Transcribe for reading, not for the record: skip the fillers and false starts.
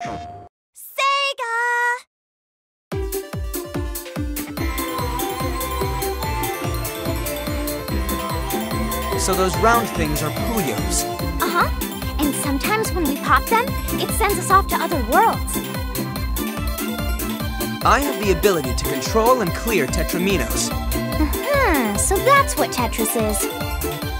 Sega! So those round things are Puyos. Uh-huh. And sometimes when we pop them, it sends us off to other worlds. I have the ability to control and clear Tetraminos. So that's what Tetris is.